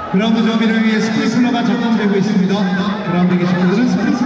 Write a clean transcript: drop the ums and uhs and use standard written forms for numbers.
그라운드 정비를 위해 스프링클러가 작동되고 있습니다. 그라운드에 계신 분들은 스프링클러